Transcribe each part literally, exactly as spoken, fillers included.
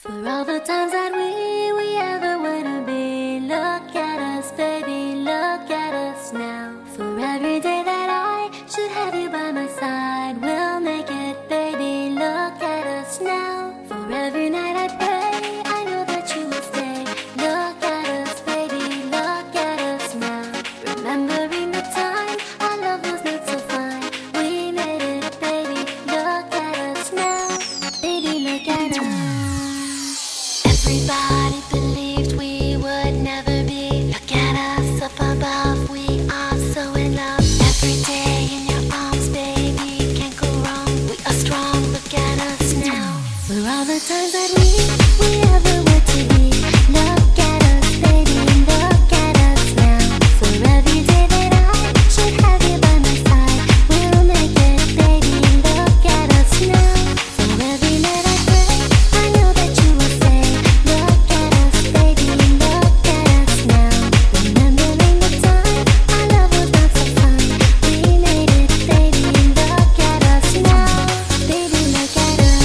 For all the times that we, we ever wanna be. Look at us, baby, look at us now. For every day that I should have you by my side, we'll make it, baby, look at us now. For every night I pray, I know that you will stay. Look at us, baby, look at us now. Remembering the time our love was not so fine, we made it, baby, look at us now. Baby, look at us. Everybody believed we would never be. Look at us up above, we are so in love. Every day in your arms, baby, can't go wrong. We are strong, look at us now. For all the times that we, we ever were to be. Look at us, baby, look at us now. For every day that I should have you by my side, we'll make it, baby, look at us now. For every night I pray, I know that you will say. Look at us, baby, look at us now. Remembering the time our love was not so fine, we made it, baby, look at us now. Baby, look at us.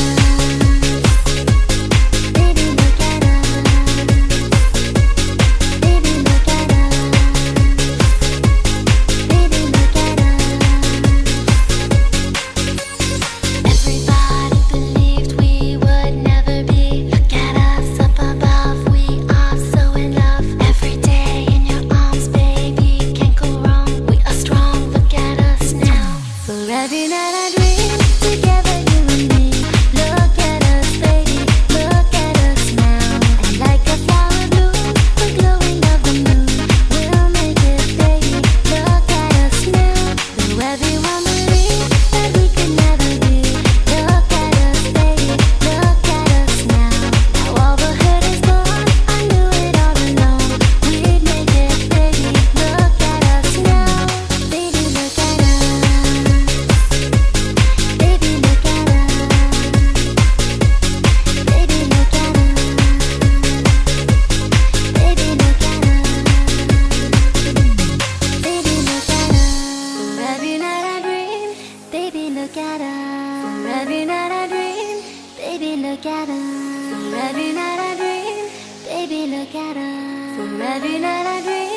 Baby, look at us. Baby, look at us. Baby, look at us. Everybody believed we would never be. Look at us up above, we are so in love. Every day in your arms, baby, can't go wrong. We are strong, look at us now. For every night I dream together, you and me. Look at us, baby, look at us now. And like a flower bloom, the glowing of the moon, we'll make it, baby, look at us now. Though everyone believed that we could never be. Look at us, baby, look at us now. Now all the hurt is gone, I knew it all along. We'd make it, baby, look at us now. Baby, look at us. Baby, look at us. Baby, look at us. Baby, look at us. Baby, look at us. For every night I dream, baby, look at us. For every night I dream, baby, look at us. For every night I dream, baby, look at us. For every night I dream.